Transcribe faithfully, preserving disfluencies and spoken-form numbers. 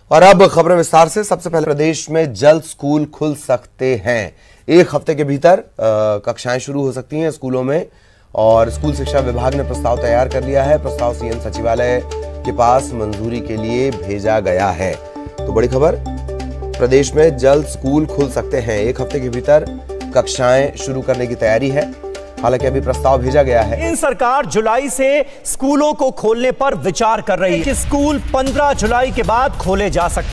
और अब खबरें विस्तार से। सबसे पहले, प्रदेश में जल्द स्कूल खुल सकते हैं। एक हफ्ते के भीतर कक्षाएं शुरू हो सकती हैं स्कूलों में और स्कूल शिक्षा विभाग ने प्रस्ताव तैयार कर लिया है। प्रस्ताव सीएम सचिवालय के पास मंजूरी के लिए भेजा गया है। तो बड़ी खबर, प्रदेश में जल्द स्कूल खुल सकते हैं। एक हफ्ते के भीतर कक्षाएं शुरू करने की तैयारी है। हालांकि अभी प्रस्ताव भेजा गया है। इन सरकार जुलाई से स्कूलों को खोलने पर विचार कर रही है कि स्कूल पंद्रह जुलाई के बाद खोले जा सकते